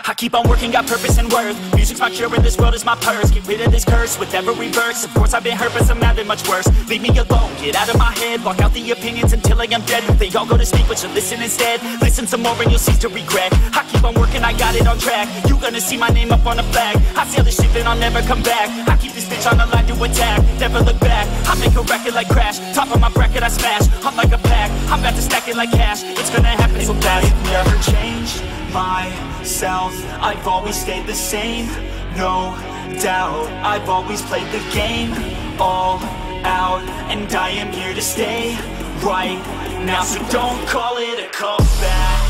I keep on working, got purpose and worth. Music's my cure and this world is my purse. Get rid of this curse with every verse. Of course I've been hurt but some have been much worse. Leave me alone, get out of my head. Block out the opinions until I am dead. They all go to speak but you listen instead. Listen some more and you'll cease to regret. I keep on working, I got it on track. You gonna see my name up on a flag. I sail this ship and I'll never come back. I keep this bitch on the line to attack. Never look back, I make a record like Crash. Top of my bracket I smash, I'm like a pack. I'm about to stack it like cash. It's gonna happen so fast. I've never changed myself, I've always stayed the same. No doubt, I've always played the game all out, and I am here to stay right now. So don't call it a comeback.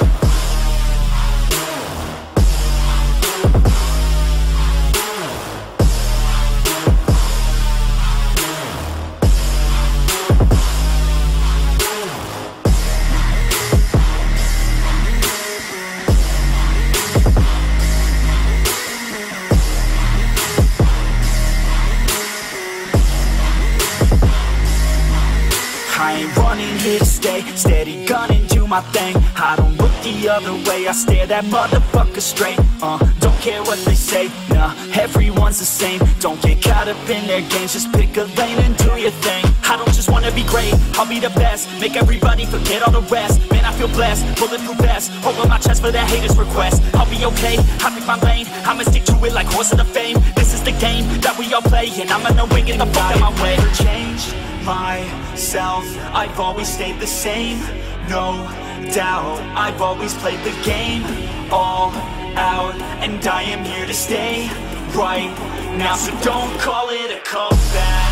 I ain't running, here to stay. Steady gunning, do my thing. I don't look the other way, I stare that motherfucker straight. Don't care what they say, nah, everyone's the same. Don't get caught up in their games, just pick a lane and do your thing. I don't just wanna be great, I'll be the best. Make everybody forget all the rest. Man, I feel blessed, bulletproof vest over my chest for that haters' request. I'll be okay, I pick my lane. I'ma stick to it like horse of the fame. This is the game that we all play, and I'ma know win the fuck out my way. Change myself, I've always stayed the same. No doubt, I've always played the game all out, and I am here to stay right now. So don't call it a comeback.